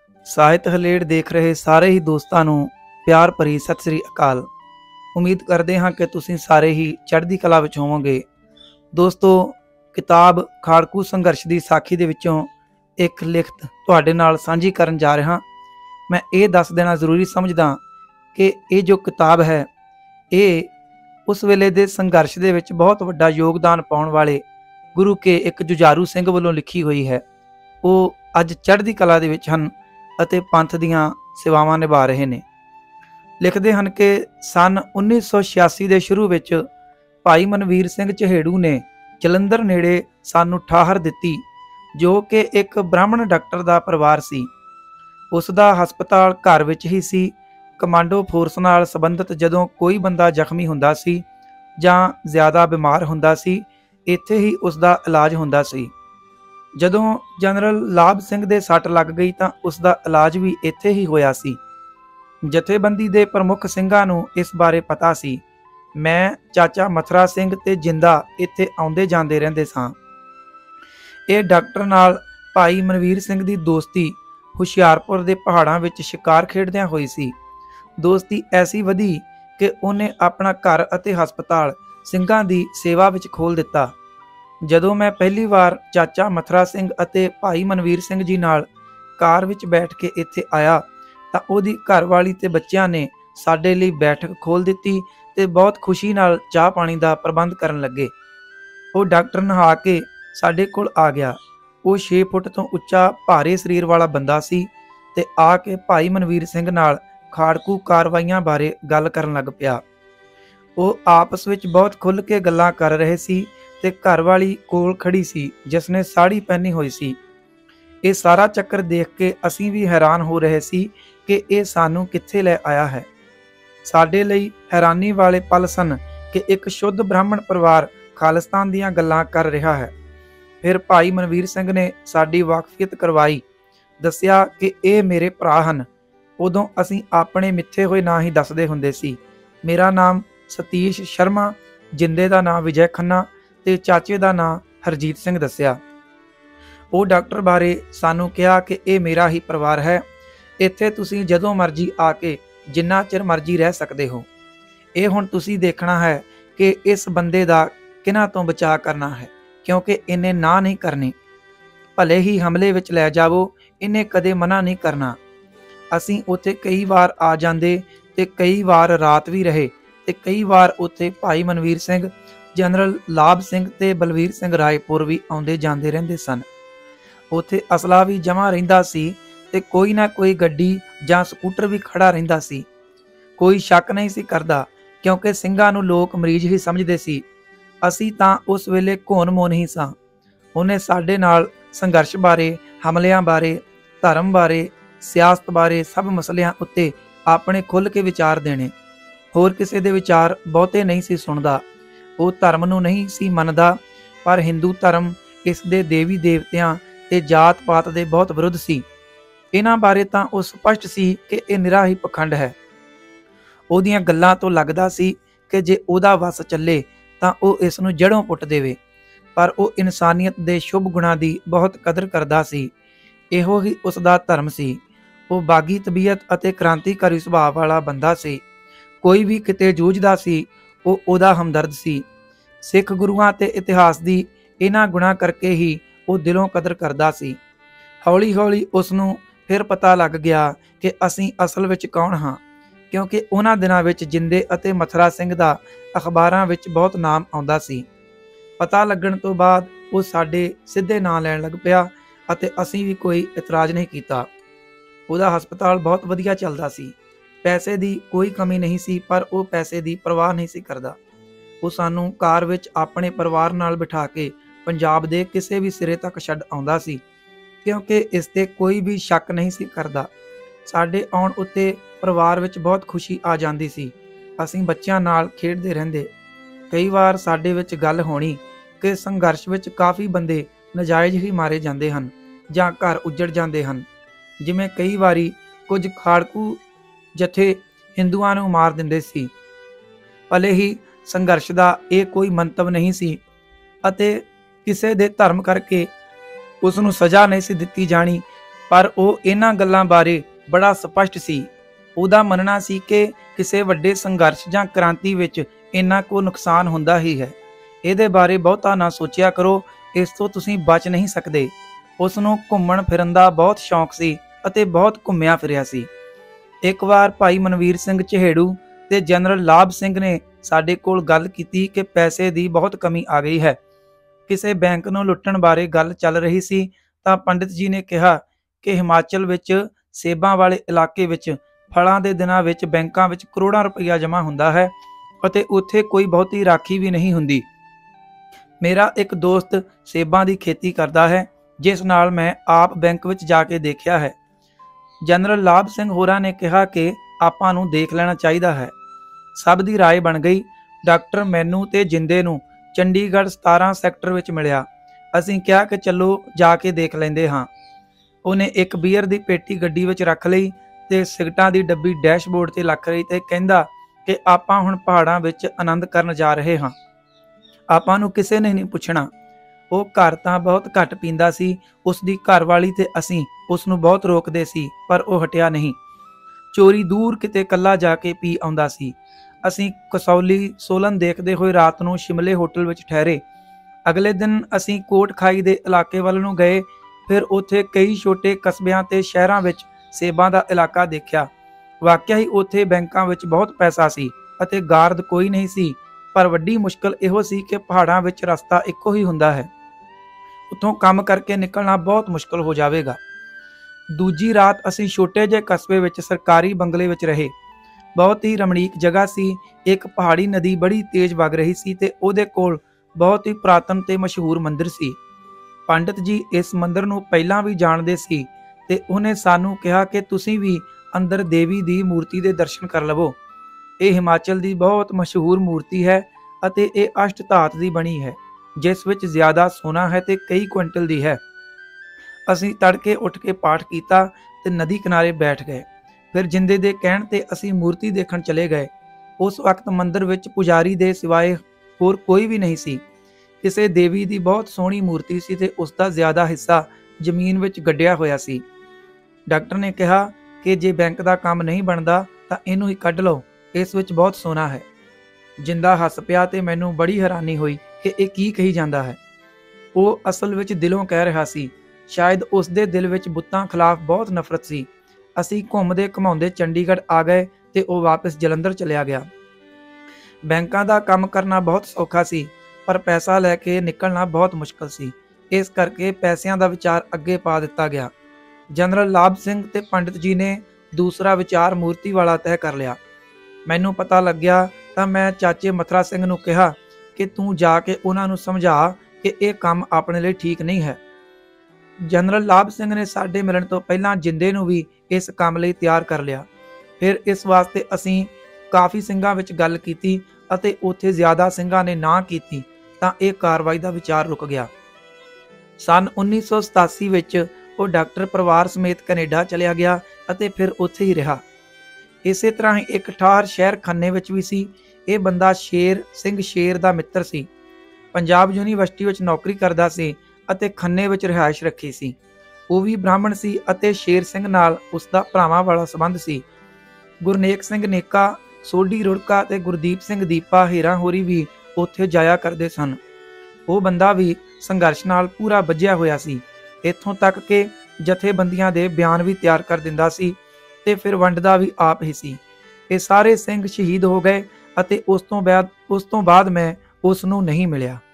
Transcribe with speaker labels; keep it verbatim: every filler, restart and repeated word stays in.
Speaker 1: ਸਾਹਿਤ ਹਲੇੜ ਦੇਖ ਰਹੇ ਸਾਰੇ ਹੀ ਦੋਸਤਾਂ ਨੂੰ ਪਿਆਰ ਭਰੀ ਸਤਿ ਸ੍ਰੀ ਅਕਾਲ। ਉਮੀਦ ਕਰਦੇ ਹਾਂ ਕਿ ਤੁਸੀਂ ਸਾਰੇ ਹੀ ਚੜ੍ਹਦੀ ਕਲਾ ਵਿੱਚ ਹੋਵੋਗੇ। ਦੋਸਤੋ, ਕਿਤਾਬ ਖਾੜਕੂ ਸੰਘਰਸ਼ ਦੀ ਸਾਖੀ ਦੇ ਵਿੱਚੋਂ ਇੱਕ ਲਿਖਤ ਤੁਹਾਡੇ ਨਾਲ ਸਾਂਝੀ ਕਰਨ ਜਾ ਰਿਹਾ। ਮੈਂ ਇਹ ਦੱਸ ਦੇਣਾ ਜ਼ਰੂਰੀ ਸਮਝਦਾ ਕਿ ਇਹ ਜੋ ਕਿਤਾਬ ਹੈ ਇਹ ਉਸ ਵੇਲੇ ਦੇ ਸੰਘਰਸ਼ ਦੇ ਵਿੱਚ ਬਹੁਤ ਵੱਡਾ ਯੋਗਦਾਨ ਪਾਉਣ ਵਾਲੇ ਗੁਰੂ ਕੇ ਇੱਕ ਜੁਝਾਰੂ ਸਿੰਘ ਵੱਲੋਂ ਲਿਖੀ ਹੋਈ ਹੈ। ਉਹ ਅੱਜ ਚੜ੍ਹਦੀ ਕਲਾ ਦੇ ਵਿੱਚ ਹਨ ਅਤੇ ਪੰਥ ਦੀਆਂ ਸੇਵਾਵਾਂ ਨਿਭਾ ਰਹੇ ਨੇ। ਲਿਖਦੇ ਹਨ ਕਿ ਸੰਨ ਉੱਨੀ ਸੌ ਛਿਆਸੀ ਦੇ ਸ਼ੁਰੂ ਵਿੱਚ ਭਾਈ ਮਨਵੀਰ ਸਿੰਘ ਚਹੇੜੂ ਨੇ ਜਲੰਧਰ ਨੇੜੇ ਸਾਨੂੰ ਠਾਹਰ ਦਿੱਤੀ, ਜੋ ਕਿ ਇੱਕ ਬ੍ਰਾਹਮਣ ਡਾਕਟਰ ਦਾ ਪਰਿਵਾਰ ਸੀ। ਉਸ ਦਾ ਹਸਪਤਾਲ ਘਰ ਵਿੱਚ ਹੀ ਸੀ। ਕਮਾਂਡੋ ਫੋਰਸ ਨਾਲ ਸੰਬੰਧਿਤ ਜਦੋਂ ਕੋਈ ਬੰਦਾ ਜ਼ਖਮੀ ਹੁੰਦਾ ਸੀ ਜਾਂ ਜ਼ਿਆਦਾ ਬਿਮਾਰ ਹੁੰਦਾ ਸੀ, ਇੱਥੇ ਹੀ ਉਸ ਦਾ ਇਲਾਜ ਹੁੰਦਾ ਸੀ। ਜਦੋਂ ਜਨਰਲ ਲਾਭ ਸਿੰਘ ਦੇ ਸੱਟ ਲੱਗ ਗਈ ਤਾਂ ਉਸ ਦਾ ਇਲਾਜ ਵੀ ਇੱਥੇ ਹੀ ਹੋਇਆ ਸੀ। ਜਥੇਬੰਦੀ ਦੇ ਪ੍ਰਮੁੱਖ ਸਿੰਘਾਂ ਨੂੰ ਇਸ ਬਾਰੇ ਪਤਾ ਸੀ। ਮੈਂ, ਚਾਚਾ ਮਥੁਰਾ ਸਿੰਘ ਤੇ ਜਿੰਦਾ ਇੱਥੇ ਆਉਂਦੇ ਜਾਂਦੇ ਰਹਿੰਦੇ ਸਾਂ। ਇਹ ਡਾਕਟਰ ਨਾਲ ਭਾਈ ਮਨਵੀਰ ਸਿੰਘ ਦੀ ਦੋਸਤੀ ਹੁਸ਼ਿਆਰਪੁਰ ਦੇ ਪਹਾੜਾਂ ਵਿੱਚ ਸ਼ਿਕਾਰ ਖੇਡਦਿਆਂ ਹੋਈ ਸੀ। ਦੋਸਤੀ ਐਸੀ ਵਧੀ ਕਿ ਉਹਨੇ ਆਪਣਾ ਘਰ ਅਤੇ ਹਸਪਤਾਲ ਸਿੰਘਾਂ ਦੀ ਸੇਵਾ ਵਿੱਚ ਖੋਲ੍ਹ ਦਿੱਤਾ। ਜਦੋਂ ਮੈਂ ਪਹਿਲੀ ਵਾਰ ਚਾਚਾ ਮਥੁਰਾ ਸਿੰਘ ਅਤੇ ਭਾਈ ਮਨਵੀਰ ਸਿੰਘ ਜੀ ਨਾਲ ਕਾਰ ਵਿੱਚ ਬੈਠ ਕੇ ਇੱਥੇ ਆਇਆ ਤਾਂ ਉਹਦੀ ਘਰਵਾਲੀ ਤੇ ਬੱਚਿਆਂ ਨੇ ਸਾਡੇ ਲਈ ਬੈਠਕ ਖੋਲ੍ਹ ਦਿੱਤੀ ਤੇ ਬਹੁਤ ਖੁਸ਼ੀ ਨਾਲ ਚਾਹ ਪਾਣੀ ਦਾ ਪ੍ਰਬੰਧ ਕਰਨ ਲੱਗੇ। ਉਹ ਡਾਕਟਰ ਨਹਾ ਕੇ ਸਾਡੇ ਕੋਲ ਆ ਗਿਆ। ਉਹ ਛੇ ਫੁੱਟ ਤੋਂ ਉੱਚਾ ਭਾਰੇ ਸਰੀਰ ਵਾਲਾ ਬੰਦਾ ਸੀ ਤੇ ਆ ਕੇ ਭਾਈ ਮਨਵੀਰ ਸਿੰਘ ਨਾਲ ਖਾੜਕੂ ਕਾਰਵਾਈਆਂ ਬਾਰੇ ਗੱਲ ਕਰਨ ਲੱਗ ਪਿਆ। ਉਹ ਆਪਸ ਵਿੱਚ ਬਹੁਤ ਖੁੱਲ੍ਹ ਕੇ ਗੱਲਾਂ ਕਰ ਰਹੇ ਸੀ ਤੇ ਘਰਵਾਲੀ ਕੋਲ ਖੜੀ ਸੀ ਜਿਸ ਨੇ ਸਾੜੀ ਪਹਿਨੀ ਹੋਈ ਸੀ। ਇਹ ਸਾਰਾ ਚੱਕਰ ਦੇਖ ਕੇ ਅਸੀਂ ਵੀ ਹੈਰਾਨ ਹੋ ਰਹੇ ਸੀ ਕਿ ਇਹ ਸਾਨੂੰ ਕਿੱਥੇ ਲੈ ਆਇਆ ਹੈ। ਸਾਡੇ ਲਈ ਹੈਰਾਨੀ ਵਾਲੇ ਪਲ ਸਨ ਕਿ ਇੱਕ ਸ਼ੁੱਧ ਬ੍ਰਾਹਮਣ ਪਰਿਵਾਰ ਖਾਲਿਸਤਾਨ ਦੀਆਂ ਗੱਲਾਂ ਕਰ ਰਿਹਾ ਹੈ। ਫਿਰ ਭਾਈ ਮਨਵੀਰ ਸਿੰਘ ਨੇ ਸਾਡੀ ਵਾਕਫੀਅਤ ਕਰਵਾਈ। ਦੱਸਿਆ ਕਿ ਇਹ ਮੇਰੇ ਭਰਾ ਹਨ। ਉਦੋਂ ਅਸੀਂ ਆਪਣੇ ਮਿੱਥੇ ਹੋਏ ਨਾਂ ਹੀ ਦੱਸਦੇ ਹੁੰਦੇ ਸੀ। ਮੇਰਾ ਨਾਮ ਸਤੀਸ਼ ਸ਼ਰਮਾ, ਜਿੰਦੇ ਦਾ ਨਾਮ ਵਿਜੈ ਖੰਨਾ ਤੇ ਚਾਚੇ ਦਾ ਨਾਂ ਹਰਜੀਤ ਸਿੰਘ ਦੱਸਿਆ। ਉਹ ਡਾਕਟਰ ਬਾਰੇ ਸਾਨੂੰ ਕਿਹਾ ਕਿ ਇਹ ਮੇਰਾ ਹੀ ਪਰਿਵਾਰ ਹੈ। ਇੱਥੇ ਤੁਸੀਂ ਜਦੋਂ ਮਰਜ਼ੀ ਆ ਕੇ ਜਿੰਨਾ ਚਿਰ ਮਰਜ਼ੀ ਰਹਿ ਸਕਦੇ ਹੋ। ਇਹ ਹੁਣ ਤੁਸੀਂ ਦੇਖਣਾ ਹੈ ਕਿ ਇਸ ਬੰਦੇ ਦਾ ਕਿਹਨਾਂ ਤੋਂ ਬਚਾਅ ਕਰਨਾ ਹੈ, ਕਿਉਂਕਿ ਇਹਨੇ ਨਾ ਨਹੀਂ ਕਰਨੀ। ਭਲੇ ਹੀ ਹਮਲੇ ਵਿੱਚ ਲੈ ਜਾਵੋ, ਇਹਨੇ ਕਦੇ ਮਨਾ ਨਹੀਂ ਕਰਨਾ। ਅਸੀਂ ਉੱਥੇ ਕਈ ਵਾਰ ਆ ਜਾਂਦੇ ਤੇ ਕਈ ਵਾਰ ਰਾਤ ਵੀ ਰਹੇ ਤੇ ਕਈ ਵਾਰ ਉੱਥੇ ਭਾਈ ਮਨਵੀਰ ਸਿੰਘ, ਜਨਰਲ ਲਾਭ ਸਿੰਘ ਤੇ ਬਲਵੀਰ ਸਿੰਘ ਰਾਏਪੁਰ ਵੀ ਆਉਂਦੇ ਜਾਂਦੇ ਰਹਿੰਦੇ ਸਨ। ਉੱਥੇ ਅਸਲਾ ਵੀ ਜਮ੍ਹਾਂ ਰਹਿੰਦਾ ਸੀ ਤੇ ਕੋਈ ਨਾ ਕੋਈ ਗੱਡੀ ਜਾਂ ਸਕੂਟਰ ਵੀ ਖੜਾ ਰਹਿੰਦਾ ਸੀ। ਕੋਈ ਸ਼ੱਕ ਨਹੀਂ ਸੀ ਕਰਦਾ ਕਿਉਂਕਿ ਸਿੰਘਾਂ ਨੂੰ ਲੋਕ ਮਰੀਜ਼ ਹੀ ਸਮਝਦੇ ਸੀ। ਅਸੀਂ ਤਾਂ ਉਸ ਵੇਲੇ ਘੋਨ ਮੋਨ ਹੀ ਸਾਂ। ਉਹਨੇ ਸਾਡੇ ਨਾਲ ਸੰਘਰਸ਼ ਬਾਰੇ, ਹਮਲਿਆਂ ਬਾਰੇ, ਧਰਮ ਬਾਰੇ, ਸਿਆਸਤ ਬਾਰੇ ਸਭ ਮਸਲਿਆਂ ਉੱਤੇ ਆਪਣੇ ਖੁੱਲ੍ਹ ਕੇ ਵਿਚਾਰ ਦੇਣੇ। ਹੋਰ ਕਿਸੇ ਦੇ ਵਿਚਾਰ ਬਹੁਤੇ ਨਹੀਂ ਸੀ ਸੁਣਦਾ। ਉਹ ਧਰਮ ਨੂੰ ਨਹੀਂ ਸੀ ਮੰਨਦਾ, ਪਰ ਹਿੰਦੂ ਧਰਮ, ਇਸ ਦੇ ਦੇਵੀ ਦੇਵਤਿਆਂ ਤੇ ਜਾਤ ਪਾਤ ਦੇ ਬਹੁਤ ਵਿਰੁੱਧ ਸੀ। ਇਹਨਾਂ ਬਾਰੇ ਤਾਂ ਉਹ ਸਪਸ਼ਟ ਸੀ ਕਿ ਇਹ ਨਿਰਾ ਹੀ ਪਖੰਡ ਹੈ। ਉਹਦੀਆਂ ਗੱਲਾਂ ਤੋਂ ਲੱਗਦਾ ਸੀ ਕਿ ਜੇ ਉਹਦਾ ਵੱਸ ਚੱਲੇ ਤਾਂ ਉਹ ਇਸ ਨੂੰ ਜੜ੍ਹੋਂ ਪੁੱਟ ਦੇਵੇ। ਪਰ ਉਹ ਇਨਸਾਨੀਅਤ ਦੇ ਸ਼ੁਭ ਗੁਣਾਂ ਦੀ ਬਹੁਤ ਕਦਰ ਕਰਦਾ ਸੀ। ਇਹੋ ਹੀ ਉਸ ਦਾ ਧਰਮ ਸੀ। ਉਹ ਬਾਗੀ ਤਬੀਅਤ ਅਤੇ ਕ੍ਰਾਂਤੀਕਾਰੀ ਸੁਭਾਅ ਵਾਲਾ ਬੰਦਾ ਸੀ। ਕੋਈ ਵੀ ਕਿਤੇ ਜੂਝਦਾ ਸੀ, ਉਹ ਉਹਦਾ ਹਮਦਰਦ ਸੀ। ਸਿੱਖ ਗੁਰੂਆਂ ਤੇ ਇਤਿਹਾਸ ਦੀ ਇਹਨਾਂ ਗੁਣਾਂ ਕਰਕੇ ਹੀ ਉਹ ਦਿਲੋਂ ਕਦਰ ਕਰਦਾ ਸੀ। ਹੌਲੀ ਹੌਲੀ ਉਸ ਨੂੰ ਫਿਰ ਪਤਾ ਲੱਗ ਗਿਆ ਕਿ ਅਸੀਂ ਅਸਲ ਵਿੱਚ ਕੌਣ ਹਾਂ, ਕਿਉਂਕਿ ਉਹਨਾਂ ਦਿਨਾਂ ਵਿੱਚ ਜਿੰਦੇ ਅਤੇ ਮਥੁਰਾ ਸਿੰਘ ਦਾ ਅਖਬਾਰਾਂ ਵਿੱਚ ਬਹੁਤ ਨਾਮ ਆਉਂਦਾ ਸੀ। ਪਤਾ ਲੱਗਣ ਤੋਂ ਬਾਅਦ ਉਹ ਸਾਡੇ ਸਿੱਧੇ ਨਾਂ ਲੈਣ ਲੱਗ ਪਿਆ ਅਤੇ ਅਸੀਂ ਵੀ ਕੋਈ ਇਤਰਾਜ਼ ਨਹੀਂ ਕੀਤਾ। ਉਹਦਾ ਹਸਪਤਾਲ ਬਹੁਤ ਵਧੀਆ ਚੱਲਦਾ ਸੀ। ਪੈਸੇ ਦੀ ਕੋਈ ਕਮੀ ਨਹੀਂ ਸੀ, ਪਰ ਉਹ ਪੈਸੇ ਦੀ ਪਰਵਾਹ ਨਹੀਂ ਸੀ ਕਰਦਾ। ਉਹ ਸਾਨੂੰ ਕਾਰ ਵਿੱਚ ਆਪਣੇ ਪਰਿਵਾਰ ਨਾਲ ਬਿਠਾ ਕੇ ਪੰਜਾਬ ਦੇ ਕਿਸੇ ਵੀ ਸਿਰੇ ਤੱਕ ਛੱਡ ਆਉਂਦਾ ਸੀ, ਕਿਉਂਕਿ ਇਸ 'ਤੇ ਕੋਈ ਵੀ ਸ਼ੱਕ ਨਹੀਂ ਸੀ ਕਰਦਾ। ਸਾਡੇ ਆਉਣ ਉੱਤੇ ਪਰਿਵਾਰ ਵਿੱਚ ਬਹੁਤ ਖੁਸ਼ੀ ਆ ਜਾਂਦੀ ਸੀ। ਅਸੀਂ ਬੱਚਿਆਂ ਨਾਲ ਖੇਡਦੇ ਰਹਿੰਦੇ। ਕਈ ਵਾਰ ਸਾਡੇ ਵਿੱਚ ਗੱਲ ਹੋਣੀ ਕਿ ਸੰਘਰਸ਼ ਵਿੱਚ ਕਾਫੀ ਬੰਦੇ ਨਜਾਇਜ਼ ਹੀ ਮਾਰੇ ਜਾਂਦੇ ਹਨ ਜਾਂ ਘਰ ਉੱਜੜ ਜਾਂਦੇ ਹਨ। ਜਿਵੇਂ ਕਈ ਵਾਰੀ ਕੁਝ ਖਾੜਕੂ ਜਥੇ ਹਿੰਦੂਆਂ ਨੂੰ ਮਾਰ ਦਿੰਦੇ ਸੀ। ਭਲੇ ਹੀ ਸੰਘਰਸ਼ ਦਾ ਇਹ ਕੋਈ ਮੰਤਵ ਨਹੀਂ ਸੀ ਅਤੇ ਕਿਸੇ ਦੇ ਧਰਮ ਕਰਕੇ ਉਸ ਨੂੰ ਸਜ਼ਾ ਨਹੀਂ ਸੀ ਦਿੱਤੀ ਜਾਣੀ, ਪਰ ਉਹ ਇਹਨਾਂ ਗੱਲਾਂ ਬਾਰੇ ਬੜਾ ਸਪਸ਼ਟ ਸੀ। ਉਹਦਾ ਮੰਨਣਾ ਸੀ ਕਿ ਕਿਸੇ ਵੱਡੇ ਸੰਘਰਸ਼ ਜਾਂ ਕ੍ਰਾਂਤੀ ਵਿੱਚ ਇੰਨਾ ਕੁ ਨੁਕਸਾਨ ਹੁੰਦਾ ਹੀ ਹੈ। ਇਹਦੇ ਬਾਰੇ ਬਹੁਤਾ ਨਾ ਸੋਚਿਆ ਕਰੋ, ਇਸ ਤੋਂ ਤੁਸੀਂ ਬਚ ਨਹੀਂ ਸਕਦੇ। ਉਸ ਨੂੰ ਘੁੰਮਣ ਫਿਰਨ ਦਾ ਬਹੁਤ ਸ਼ੌਂਕ ਸੀ ਅਤੇ ਬਹੁਤ ਘੁੰਮਿਆ ਫਿਰਿਆ ਸੀ। ਇੱਕ ਵਾਰ ਭਾਈ ਮਨਵੀਰ ਸਿੰਘ ਚਹੇੜੂ ਤੇ ਜਨਰਲ ਲਾਭ ਸਿੰਘ ਨੇ ਸਾਡੇ ਕੋਲ ਗੱਲ ਕੀਤੀ ਕਿ ਪੈਸੇ ਦੀ ਬਹੁਤ ਕਮੀ ਆ ਗਈ ਹੈ। ਕਿਸੇ ਬੈਂਕ ਨੂੰ ਲੁੱਟਣ ਬਾਰੇ ਗੱਲ ਚੱਲ ਰਹੀ ਸੀ ਤਾਂ ਪੰਡਿਤ ਜੀ ਨੇ ਕਿਹਾ ਕਿ ਹਿਮਾਚਲ ਵਿੱਚ ਸੇਬਾਂ ਵਾਲੇ ਇਲਾਕੇ ਵਿੱਚ ਫਲਾਂ ਦੇ ਦਿਨਾਂ ਵਿੱਚ ਬੈਂਕਾਂ ਵਿੱਚ ਕਰੋੜਾਂ ਰੁਪਈਆ ਜਮ੍ਹਾਂ ਹੁੰਦਾ ਹੈ ਅਤੇ ਉੱਥੇ ਕੋਈ ਬਹੁਤੀ ਰਾਖੀ ਵੀ ਨਹੀਂ ਹੁੰਦੀ। ਮੇਰਾ ਇੱਕ ਦੋਸਤ ਸੇਬਾਂ ਦੀ ਖੇਤੀ ਕਰਦਾ ਹੈ, ਜਿਸ ਨਾਲ ਮੈਂ ਆਪ ਬੈਂਕ ਵਿੱਚ ਜਾ ਕੇ ਦੇਖਿਆ ਹੈ। ਜਨਰਲ ਲਾਭ ਸਿੰਘ ਹੋਰਾਂ ਨੇ ਕਿਹਾ ਕਿ ਆਪਾਂ ਨੂੰ ਦੇਖ ਲੈਣਾ ਚਾਹੀਦਾ ਹੈ। ਸਭ ਦੀ ਰਾਏ ਬਣ ਗਈ। ਡਾਕਟਰ ਮੈਨੂੰ ਤੇ ਜਿੰਦੇ ਨੂੰ ਚੰਡੀਗੜ੍ਹ ਸਤਾਰਾਂ ਸੈਕਟਰ ਵਿੱਚ ਮਿਲਿਆ। ਅਸੀਂ ਕਿਹਾ ਕਿ ਚਲੋ ਜਾ ਕੇ ਦੇਖ ਲੈਂਦੇ ਹਾਂ। ਉਹਨੇ ਇੱਕ ਬੀਅਰ ਦੀ ਪੇਟੀ ਗੱਡੀ ਵਿੱਚ ਰੱਖ ਲਈ ਤੇ ਸਿਗਰਟਾਂ ਦੀ ਡੱਬੀ ਡੈਸ਼ਬੋਰਡ ਤੇ ਰੱਖ ਰਹੀ ਤੇ ਕਹਿੰਦਾ ਕਿ ਆਪਾਂ ਹੁਣ ਪਹਾੜਾਂ ਵਿੱਚ ਆਨੰਦ ਕਰਨ ਜਾ ਰਹੇ ਹਾਂ। ਆਪਾਂ ਨੂੰ ਕਿਸੇ ਨੇ ਨਹੀਂ ਪੁੱਛਣਾ। ਉਹ ਘਰ ਤਾਂ ਬਹੁਤ ਘੱਟ ਪੀਂਦਾ ਸੀ। ਉਸ ਦੀ ਘਰਵਾਲੀ ਤੇ ਅਸੀਂ ਉਸ ਨੂੰ ਬਹੁਤ ਰੋਕਦੇ ਸੀ, ਪਰ ਉਹ ਹਟਿਆ ਨਹੀਂ। ਚੋਰੀ ਦੂਰ ਕਿਤੇ ਇਕੱਲਾ ਜਾ ਕੇ ਪੀ ਆਉਂਦਾ ਸੀ। ਅਸੀਂ ਕਸੌਲੀ ਸੋਲਨ ਦੇਖਦੇ ਹੋਏ ਰਾਤ ਨੂੰ ਸ਼ਿਮਲੇ ਹੋਟਲ ਵਿੱਚ ਠਹਿਰੇ। ਅਗਲੇ ਦਿਨ ਅਸੀਂ ਕੋਟ ਖਾਈ ਦੇ ਇਲਾਕੇ ਵੱਲ ਨੂੰ ਗਏ। ਫਿਰ ਉੱਥੇ ਕਈ ਛੋਟੇ ਕਸਬਿਆਂ ਤੇ ਸ਼ਹਿਰਾਂ ਵਿੱਚ ਸੇਬਾਂ ਦਾ ਇਲਾਕਾ ਦੇਖਿਆ। ਵਾਕਿਆ ਹੀ ਉੱਥੇ ਬੈਂਕਾਂ ਵਿੱਚ ਬਹੁਤ ਪੈਸਾ ਸੀ ਅਤੇ ਗਾਰਦ ਕੋਈ ਨਹੀਂ ਸੀ, ਪਰ ਵੱਡੀ ਮੁਸ਼ਕਲ ਇਹੋ ਸੀ ਕਿ ਪਹਾੜਾਂ ਵਿੱਚ ਰਸਤਾ ਇੱਕੋ ਹੀ ਹੁੰਦਾ ਹੈ। ਉੱਥੋਂ ਕੰਮ ਕਰਕੇ ਨਿਕਲਣਾ ਬਹੁਤ ਮੁਸ਼ਕਲ ਹੋ ਜਾਵੇਗਾ। ਦੂਜੀ ਰਾਤ ਅਸੀਂ ਛੋਟੇ ਜਿਹੇ ਕਸਬੇ ਵਿੱਚ ਸਰਕਾਰੀ ਬੰਗਲੇ ਵਿੱਚ ਰਹੇ। ਬਹੁਤ ਹੀ ਰਮਣੀਕ ਜਗ੍ਹਾ ਸੀ। ਇੱਕ ਪਹਾੜੀ ਨਦੀ ਬੜੀ ਤੇਜ਼ ਵਗ ਰਹੀ ਸੀ ਤੇ ਉਹਦੇ ਕੋਲ ਬਹੁਤ ਹੀ ਪੁਰਾਤਨ ਤੇ ਮਸ਼ਹੂਰ ਮੰਦਿਰ ਸੀ। ਪੰਡਿਤ ਜੀ ਇਸ ਮੰਦਿਰ ਨੂੰ ਪਹਿਲਾਂ ਵੀ ਜਾਣਦੇ ਸੀ ਤੇ ਉਹਨੇ ਸਾਨੂੰ ਕਿਹਾ ਕਿ ਤੁਸੀਂ ਵੀ ਅੰਦਰ ਦੇਵੀ ਦੀ ਮੂਰਤੀ ਦੇ ਦਰਸ਼ਨ ਕਰ ਲਵੋ। ਇਹ ਹਿਮਾਚਲ ਦੀ ਬਹੁਤ ਮਸ਼ਹੂਰ ਮੂਰਤੀ ਹੈ ਅਤੇ ਇਹ ਅਸ਼ਟ ਧਾਤ ਦੀ ਬਣੀ ਹੈ, ਜਿਸ ਵਿੱਚ ਜ਼ਿਆਦਾ ਸੋਨਾ ਹੈ ਤੇ ਕਈ ਕੁਇੰਟਲ ਦੀ ਹੈ। ਅਸੀਂ ਤੜਕੇ ਉੱਠ ਕੇ ਪਾਠ ਕੀਤਾ ਤੇ ਨਦੀ ਕਿਨਾਰੇ ਬੈਠ ਗਏ। ਫਿਰ ਜਿੰਦੇ ਦੇ ਕਹਿਣ ਤੇ ਅਸੀਂ ਮੂਰਤੀ ਦੇਖਣ ਚਲੇ ਗਏ। ਉਸ ਵਕਤ ਮੰਦਿਰ ਵਿੱਚ ਪੁਜਾਰੀ ਦੇ ਸਿਵਾਏ ਹੋਰ ਕੋਈ ਵੀ ਨਹੀਂ ਸੀ। ਕਿਸੇ ਦੇਵੀ ਦੀ ਬਹੁਤ ਸੋਹਣੀ ਮੂਰਤੀ ਸੀ ਤੇ ਉਸ ਦਾ ਜ਼ਿਆਦਾ ਹਿੱਸਾ ਜ਼ਮੀਨ ਵਿੱਚ ਗੱਡਿਆ ਹੋਇਆ ਸੀ। ਡਾਕਟਰ ਨੇ ਕਿਹਾ ਕਿ ਜੇ ਬੈਂਕ ਦਾ ਕੰਮ ਨਹੀਂ ਬਣਦਾ ਤਾਂ ਇਹਨੂੰ ਹੀ ਕੱਢ ਲਓ, ਇਸ ਵਿੱਚ ਬਹੁਤ ਸੋਨਾ ਹੈ। ਜਿੰਦਾ ਹੱਸ ਪਿਆ ਤੇ ਮੈਨੂੰ ਬੜੀ ਹੈਰਾਨੀ ਹੋਈ ਕਿ ਇਹ ਕੀ ਕਹੀ ਜਾਂਦਾ ਹੈ। ਉਹ ਅਸਲ ਵਿੱਚ ਦਿਲੋਂ ਕਹਿ ਰਿਹਾ ਸੀ। ਸ਼ਾਇਦ ਉਸ ਦੇ ਦਿਲ ਵਿੱਚ ਬੁੱਤਾਂ ਖਿਲਾਫ ਬਹੁਤ ਨਫ਼ਰਤ ਸੀ। ਅਸੀਂ ਘੁੰਮਦੇ ਘਮਾਉਂਦੇ ਚੰਡੀਗੜ੍ਹ ਆ ਗਏ ਤੇ ਉਹ ਵਾਪਸ ਜਲੰਧਰ ਚਲਿਆ ਗਿਆ। ਬੈਂਕਾਂ ਦਾ ਕੰਮ ਕਰਨਾ ਬਹੁਤ ਸੌਖਾ ਸੀ, ਪਰ ਪੈਸਾ ਲੈ ਕੇ ਨਿਕਲਣਾ ਬਹੁਤ ਮੁਸ਼ਕਲ ਸੀ। ਇਸ ਕਰਕੇ ਪੈਸਿਆਂ ਦਾ ਵਿਚਾਰ ਅੱਗੇ ਪਾ ਦਿੱਤਾ ਗਿਆ। ਜਨਰਲ ਲਾਭ ਸਿੰਘ ਤੇ ਪੰਡਿਤ ਜੀ ਨੇ ਦੂਸਰਾ ਵਿਚਾਰ ਮੂਰਤੀ ਵਾਲਾ ਤੈਅ ਕਰ ਲਿਆ। ਮੈਨੂੰ ਪਤਾ ਲੱਗਿਆ ਤਾਂ ਮੈਂ ਚਾਚੇ ਮਥੁਰਾ ਸਿੰਘ ਨੂੰ ਕਿਹਾ ਕਿ ਤੂੰ ਜਾ ਕੇ ਉਹਨਾਂ ਨੂੰ ਸਮਝਾ ਕਿ ਇਹ ਕੰਮ ਆਪਣੇ ਲਈ ਠੀਕ ਨਹੀਂ ਹੈ। ਜਨਰਲ ਲਾਭ ਸਿੰਘ ਨੇ ਸਾਡੇ ਮਿਲਣ ਤੋਂ ਪਹਿਲਾਂ ਜਿੰਦੇ ਨੂੰ ਵੀ ਇਸ ਕੰਮ ਲਈ ਤਿਆਰ ਕਰ ਲਿਆ। ਫਿਰ ਇਸ ਵਾਸਤੇ ਅਸੀਂ ਕਾਫੀ ਸਿੰਘਾਂ ਵਿੱਚ ਗੱਲ ਕੀਤੀ ਅਤੇ ਉੱਥੇ ਜ਼ਿਆਦਾ ਸਿੰਘਾਂ ਨੇ ਨਾ ਕੀਤੀ ਤਾਂ ਇਹ ਕਾਰਵਾਈ ਦਾ ਵਿਚਾਰ ਰੁਕ ਗਿਆ। ਸੰਨ ਉੱਨੀ ਸੌ ਸਤਾਸੀ ਵਿੱਚ ਉਹ ਡਾਕਟਰ ਪਰਿਵਾਰ ਸਮੇਤ ਕੈਨੇਡਾ ਚਲਿਆ ਗਿਆ ਅਤੇ ਫਿਰ ਉੱਥੇ ਹੀ ਰਿਹਾ। ਇਸੇ ਤਰ੍ਹਾਂ ਹੀ ਇੱਕ ਠਾਹਰ ਸ਼ਹਿਰ ਖੰਨੇ ਵਿੱਚ ਵੀ ਸੀ। ਇਹ ਬੰਦਾ ਸ਼ੇਰ ਸਿੰਘ ਸ਼ੇਰ ਦਾ ਮਿੱਤਰ ਸੀ। ਪੰਜਾਬ ਯੂਨੀਵਰਸਿਟੀ ਵਿੱਚ ਨੌਕਰੀ ਕਰਦਾ ਸੀ ਅਤੇ ਖੰਨੇ ਵਿੱਚ ਰਿਹਾਇਸ਼ ਰੱਖੀ ਸੀ। ਉਹ ਵੀ ਬ੍ਰਾਹਮਣ ਸੀ ਅਤੇ ਸ਼ੇਰ ਸਿੰਘ ਨਾਲ ਉਸ ਦਾ ਭਰਾਵਾਂ ਵਾਲਾ ਸੰਬੰਧ ਸੀ। ਗੁਰਨੇਕ ਸਿੰਘ ਨੇਕਾ, ਸੋਢੀ ਰੁੜਕਾ ਤੇ ਗੁਰਦੀਪ ਸਿੰਘ ਦੀਪਾ ਹੀਰਾ ਹੋਰੀ ਵੀ ਉੱਥੇ ਜਾਇਆ ਕਰਦੇ ਸਨ। ਉਹ ਬੰਦਾ ਵੀ ਸੰਘਰਸ਼ ਨਾਲ ਪੂਰਾ ਬੱਝਿਆ ਹੋਇਆ ਸੀ, ਇੱਥੋਂ ਤੱਕ ਕਿ ਜਥੇਬੰਦੀਆਂ ਦੇ ਬਿਆਨ ਵੀ ਤਿਆਰ ਕਰ ਦਿੰਦਾ ਸੀ ਤੇ ਫਿਰ ਵੰਡਦਾ ਵੀ ਆਪ ਹੀ ਸੀ। ਇਹ ਸਾਰੇ ਸਿੰਘ ਸ਼ਹੀਦ ਹੋ ਗਏ ਅਤੇ ਉਸ ਤੋਂ ਬਾਅਦ ਉਸ ਤੋਂ ਬਾਅਦ ਮੈਂ ਉਸ ਨੂੰ ਨਹੀਂ ਮਿਲਿਆ।